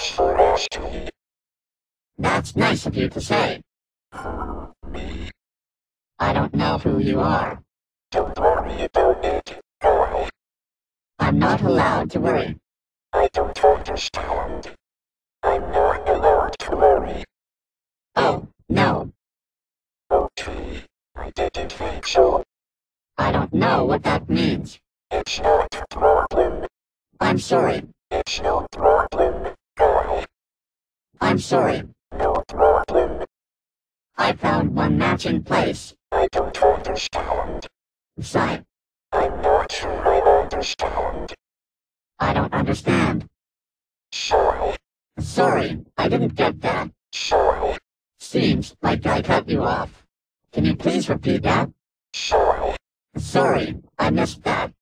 Thanks for asking. That's nice of you to say. Me. I don't know who you are. Don't worry about it, girl. I'm not allowed to worry. I don't understand. I'm not allowed to worry. Oh, no. Okay, I didn't think so. I don't know what that means. It's not a problem. I'm sorry. It's no problem, girl. I'm sorry. No problem. I found one matching place. I don't understand. Sigh. I'm not sure I understand. I don't understand. So, Sorry, I didn't get that. so, Seems like I cut you off. Can you please repeat that? so. Sorry, I missed that.